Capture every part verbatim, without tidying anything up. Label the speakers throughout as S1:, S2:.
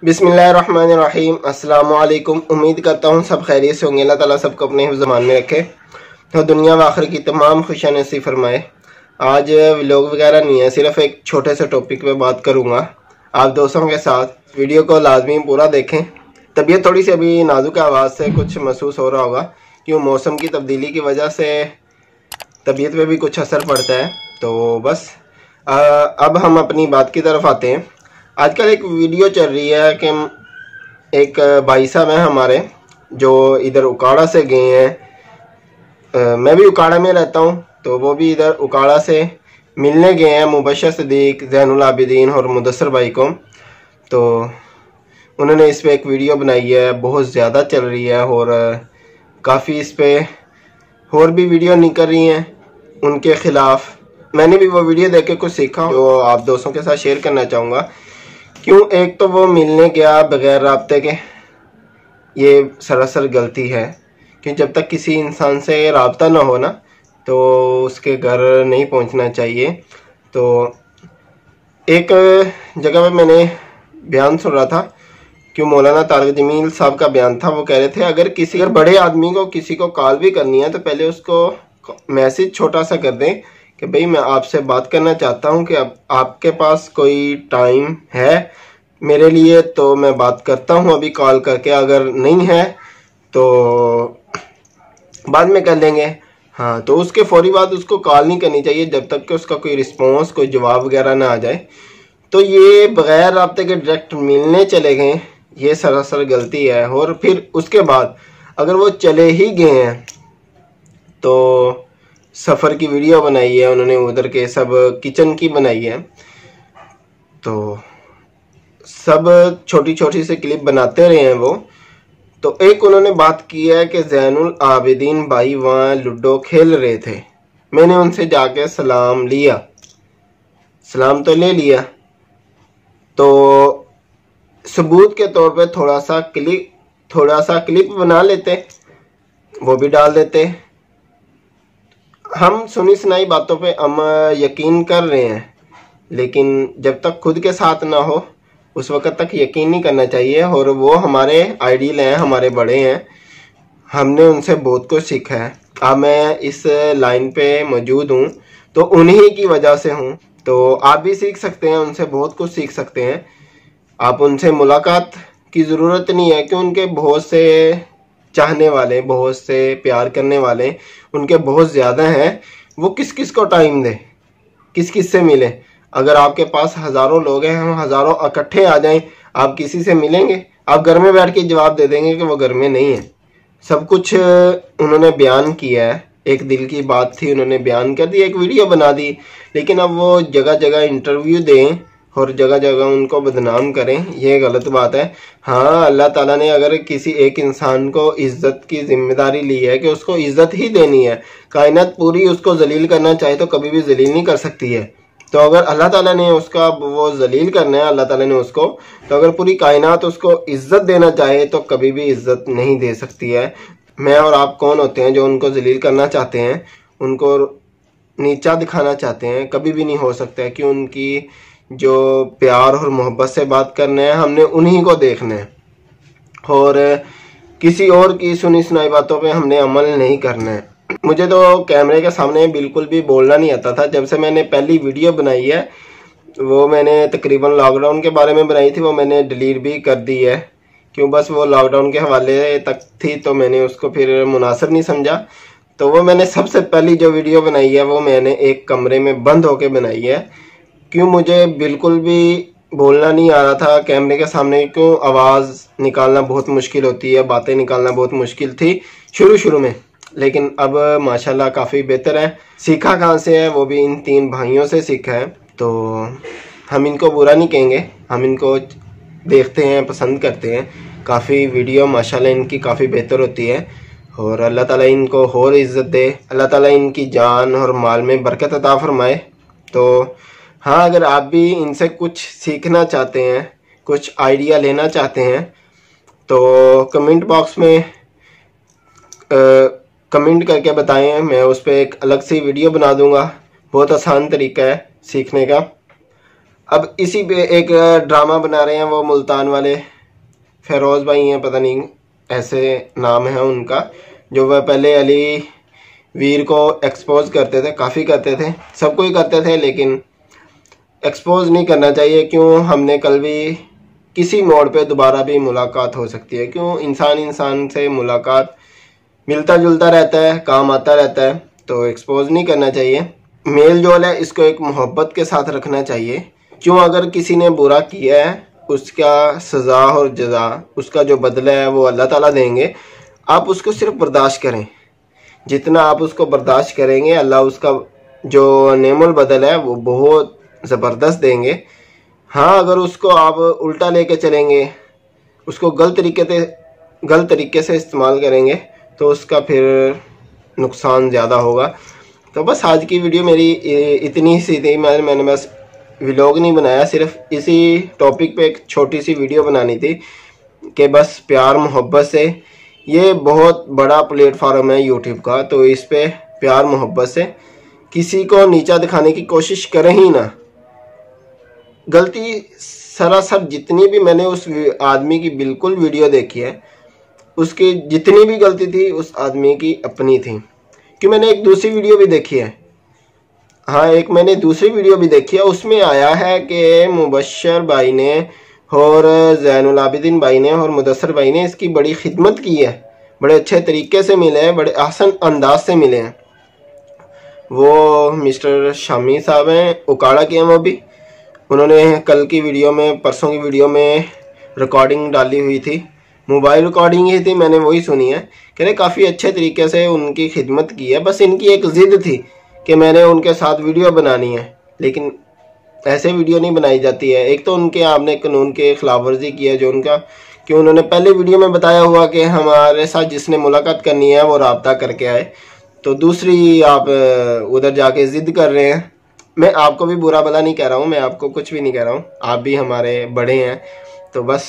S1: बिस्मिल्लाहिर्रहमानिर्रहीम। अस्सलाम वालेकुम। उम्मीद करता हूँ सब खैरियत से होंगे। अल्लाह ताला सबको अपने हिफ्ज़ ज़मान में रखे तो दुनिया व आखिर की तमाम खुशियाँ नसीब फरमाए। आज व्लॉग वगैरह नहीं है, सिर्फ एक छोटे से टॉपिक पे बात करूँगा आप दोस्तों के साथ। वीडियो को लाजमी पूरा देखें। तबीयत थोड़ी सी अभी नाजुक आवाज़ से कुछ महसूस हो रहा होगा, क्यों मौसम की तब्दीली की वजह से तबीयत पे भी कुछ असर पड़ता है। तो बस आ, अब हम अपनी बात की तरफ आते हैं। आजकल एक वीडियो चल रही है कि एक भाई साहब हैं हमारे जो इधर उकाड़ा से गए हैं। मैं भी उकाड़ा में रहता हूँ, तो वो भी इधर उकाड़ा से मिलने गए हैं मुबशर सिद्दीक, ज़ैनुल आबिदीन और मुदस्सर भाई को। तो उन्होंने इस पर एक वीडियो बनाई है, बहुत ज़्यादा चल रही है और काफ़ी इस पर और भी वीडियो निकल रही हैं उनके ख़िलाफ़। मैंने भी वो वीडियो देख के कुछ सीखा जो आप दोस्तों के साथ शेयर करना चाहूँगा। क्यों, एक तो वो मिलने गया बग़ैर राब्ते के, ये सरासर गलती है। क्यों, जब तक किसी इंसान से राब्ता ना हो ना तो उसके घर नहीं पहुंचना चाहिए। तो एक जगह पे मैंने बयान सुन रहा था, क्यों मौलाना तारिक जमील साहब का बयान था। वो कह रहे थे अगर किसी अगर बड़े आदमी को किसी को कॉल भी करनी है तो पहले उसको मैसेज छोटा सा कर दें कि भाई मैं आपसे बात करना चाहता हूं कि अब आपके पास कोई टाइम है मेरे लिए, तो मैं बात करता हूं अभी कॉल करके, अगर नहीं है तो बाद में कर लेंगे। हाँ, तो उसके फौरी बाद उसको कॉल नहीं करनी चाहिए जब तक कि उसका कोई रिस्पॉन्स, कोई जवाब वगैरह ना आ जाए। तो ये बग़ैर राब्ते के डायरेक्ट मिलने चले गए, ये सरासर गलती है। और फिर उसके बाद अगर वो चले ही गए हैं तो सफ़र की वीडियो बनाई है उन्होंने, उधर के सब किचन की बनाई है। तो सब छोटी छोटी से क्लिप बनाते रहे हैं वो। तो एक उन्होंने बात की है कि ज़ैनुल आबिदीन भाई वहाँ लूडो खेल रहे थे। मैंने उनसे जाके सलाम लिया, सलाम तो ले लिया, तो सबूत के तौर पे थोड़ा सा क्लिप थोड़ा सा क्लिप बना लेते, वो भी डाल देते। हम सुनी सुनाई बातों पे हम यकीन कर रहे हैं, लेकिन जब तक खुद के साथ ना हो उस वक़्त तक यकीन नहीं करना चाहिए। और वो हमारे आइडियल हैं, हमारे बड़े हैं, हमने उनसे बहुत कुछ सीखा है। अब मैं इस लाइन पे मौजूद हूँ तो उन्हीं की वजह से हूँ। तो आप भी सीख सकते हैं उनसे, बहुत कुछ सीख सकते हैं। आप उनसे मुलाकात की ज़रूरत नहीं है कि उनके बहुत से चाहने वाले, बहुत से प्यार करने वाले उनके बहुत ज़्यादा हैं। वो किस किस को टाइम दे, किस किस से मिले। अगर आपके पास हज़ारों लोग हैं, हम हज़ारों इकट्ठे आ जाएं, आप किसी से मिलेंगे? आप घर में बैठ के जवाब दे देंगे कि वो घर में नहीं है। सब कुछ उन्होंने बयान किया है, एक दिल की बात थी, उन्होंने बयान कर दी, एक वीडियो बना दी। लेकिन अब वो जगह जगह इंटरव्यू दें और जगह जगह उनको बदनाम करें, ये गलत बात है। हाँ, अल्लाह ताला ने अगर किसी एक इंसान को इज़्ज़त की जिम्मेदारी ली है कि उसको इज़्ज़त ही देनी है। कायनात पूरी उसको जलील करना चाहे तो कभी भी जलील नहीं कर सकती है। तो अगर अल्लाह ताला ने उसका वो जलील करना है, अल्लाह ताला ने उसको, तो अगर पूरी कायनात उसको इज़्ज़त देना चाहे तो कभी भी इज़्ज़त नहीं दे सकती है। मैं और आप कौन होते हैं जो उनको जलील करना चाहते हैं, उनको नीचा दिखाना चाहते हैं? कभी भी नहीं हो सकता है कि उनकी जो प्यार और मोहब्बत से बात करना है, हमने उन्हीं को देखना है और किसी और की सुनी सुनाई बातों पे हमने अमल नहीं करना है। मुझे तो कैमरे के सामने बिल्कुल भी बोलना नहीं आता था। जब से मैंने पहली वीडियो बनाई है, वो मैंने तकरीबन लॉकडाउन के बारे में बनाई थी, वो मैंने डिलीट भी कर दी है। क्यों, बस वो लॉकडाउन के हवाले तक थी तो मैंने उसको फिर मुनासिब नहीं समझा। तो वो मैंने सबसे पहली जो वीडियो बनाई है वो मैंने एक कमरे में बंद होकर बनाई है। क्यों, मुझे बिल्कुल भी बोलना नहीं आ रहा था कैमरे के सामने। क्यों, आवाज़ निकालना बहुत मुश्किल होती है, बातें निकालना बहुत मुश्किल थी शुरू शुरू में, लेकिन अब माशाल्लाह काफ़ी बेहतर है। सीखा कहाँ से है? वो भी इन तीन भाइयों से सीखा है। तो हम इनको बुरा नहीं कहेंगे, हम इनको देखते हैं, पसंद करते हैं। काफ़ी वीडियो माशाल्लाह इनकी काफ़ी बेहतर होती है और अल्लाह ताला इनको और इज़्ज़त दे, अल्लाह ताला इनकी जान और माल में बरकत अता फरमाए। तो हाँ, अगर आप भी इनसे कुछ सीखना चाहते हैं, कुछ आइडिया लेना चाहते हैं तो कमेंट बॉक्स में आ, कमेंट करके बताएं, मैं उस पर एक अलग सी वीडियो बना दूंगा। बहुत आसान तरीका है सीखने का। अब इसी पे एक ड्रामा बना रहे हैं वो मुल्तान वाले फेरोज़ भाई हैं, पता नहीं ऐसे नाम है उनका, जो वह पहले अली वीर को एक्सपोज करते थे, काफ़ी करते थे, सबको ही करते थे, लेकिन एक्सपोज नहीं करना चाहिए। क्यों, हमने कल भी किसी मोड़ पे दोबारा भी मुलाकात हो सकती है। क्यों, इंसान इंसान से मुलाकात मिलता जुलता रहता है, काम आता रहता है, तो एक्सपोज नहीं करना चाहिए। मेल जोल है, इसको एक मोहब्बत के साथ रखना चाहिए। क्यों, अगर किसी ने बुरा किया है उसका सज़ा और जज़ा, उसका जो बदला है वो अल्लाह ताला देंगे। आप उसको सिर्फ बर्दाश्त करें, जितना आप उसको बर्दाश्त करेंगे अल्लाह उसका जो नेमुल बदल है वो बहुत ज़बरदस्त देंगे। हाँ, अगर उसको आप उल्टा लेके चलेंगे, उसको गलत तरीके से गलत तरीके से इस्तेमाल करेंगे तो उसका फिर नुकसान ज़्यादा होगा। तो बस आज की वीडियो मेरी इतनी सी थी। मैं मैंने बस व्लॉग नहीं बनाया, सिर्फ इसी टॉपिक पे एक छोटी सी वीडियो बनानी थी कि बस प्यार मोहब्बत से, ये बहुत बड़ा प्लेटफॉर्म है यूट्यूब का, तो इस पे प्यार मोहब्बत से किसी को नीचा दिखाने की कोशिश करें ही ना। गलती सरासर जितनी भी मैंने उस आदमी की बिल्कुल वीडियो देखी है, उसकी जितनी भी गलती थी उस आदमी की अपनी थी। कि मैंने एक दूसरी वीडियो भी देखी है, हाँ एक मैंने दूसरी वीडियो भी देखी है, उसमें आया है कि मुबशर भाई ने और ज़ैनुल आबिदीन भाई ने और मुदस्सर भाई ने इसकी बड़ी खिदमत की है, बड़े अच्छे तरीके से मिले हैं, बड़े आसान अंदाज से मिले हैं। वो मिस्टर शामी साहब हैं, उकाड़ा के हैं वो भी, उन्होंने कल की वीडियो में, परसों की वीडियो में रिकॉर्डिंग डाली हुई थी, मोबाइल रिकॉर्डिंग ही थी, मैंने वही सुनी है। कह रहे काफ़ी अच्छे तरीके से उनकी खिदमत की है, बस इनकी एक ज़िद थी कि मैंने उनके साथ वीडियो बनानी है, लेकिन ऐसे वीडियो नहीं बनाई जाती है। एक तो उनके आपने कानून के खिलाफ वर्जी की है जो उनका, कि उन्होंने पहले वीडियो में बताया हुआ कि हमारे साथ जिसने मुलाकात करनी है वो राब्ता करके आए, तो दूसरी आप उधर जाके ज़िद कर रहे हैं। मैं आपको भी बुरा भला नहीं कह रहा हूँ, मैं आपको कुछ भी नहीं कह रहा हूँ, आप भी हमारे बड़े हैं, तो बस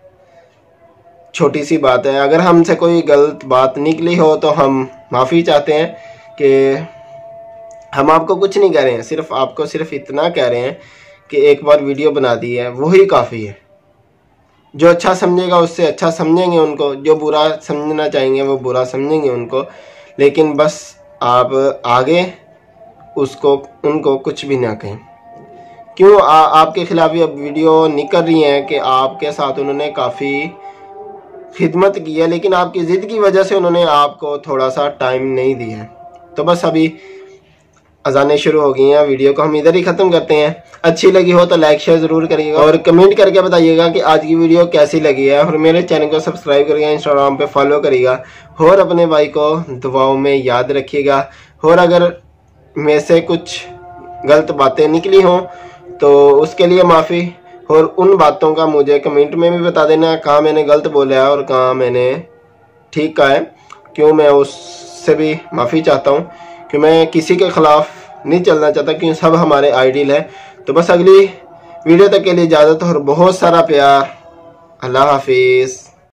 S1: छोटी सी बात है, अगर हमसे कोई गलत बात निकली हो तो हम माफ़ी चाहते हैं कि हम आपको कुछ नहीं कह रहे हैं, सिर्फ आपको सिर्फ इतना कह रहे हैं कि एक बार वीडियो बना दी है वही काफ़ी है। जो अच्छा समझेगा उससे अच्छा समझेंगे उनको, जो बुरा समझना चाहेंगे वो बुरा समझेंगे उनको, लेकिन बस आप आगे उसको उनको कुछ भी ना कहें। क्यों, आ, आपके खिलाफ भी अब वीडियो निकल रही हैं कि आपके साथ उन्होंने काफ़ी खिदमत की है, लेकिन आपकी ज़िद की वजह से उन्होंने आपको थोड़ा सा टाइम नहीं दिया है। तो बस अभी अजानें शुरू हो गई हैं, वीडियो को हम इधर ही ख़त्म करते हैं। अच्छी लगी हो तो लाइक शेयर ज़रूर करिएगा और कमेंट करके बताइएगा कि आज की वीडियो कैसी लगी है, और मेरे चैनल को सब्सक्राइब करिएगा, इंस्टाग्राम पे फॉलो करिएगा, और अपने भाई को दुआओं में याद रखिएगा। और अगर में से कुछ गलत बातें निकली हों तो उसके लिए माफ़ी, और उन बातों का मुझे कमेंट में भी बता देना कहाँ मैंने गलत बोला है और कहाँ मैंने ठीक कहा है। क्यों, मैं उससे भी माफ़ी चाहता हूँ कि मैं किसी के ख़िलाफ़ नहीं चलना चाहता, क्योंकि सब हमारे आइडियल है। तो बस अगली वीडियो तक के लिए इजाज़त और बहुत सारा प्यार। अल्लाह हाफिज़।